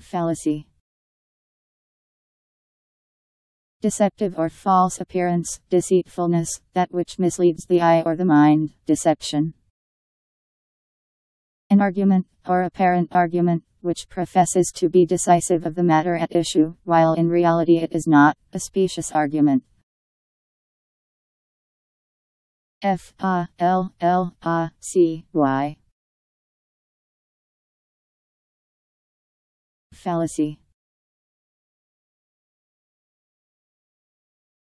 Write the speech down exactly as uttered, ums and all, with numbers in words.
Fallacy. Deceptive or false appearance, deceitfulness, that which misleads the eye or the mind, deception. An argument, or apparent argument, which professes to be decisive of the matter at issue, while in reality it is not, a specious argument. F A L L A C Y. Fallacy.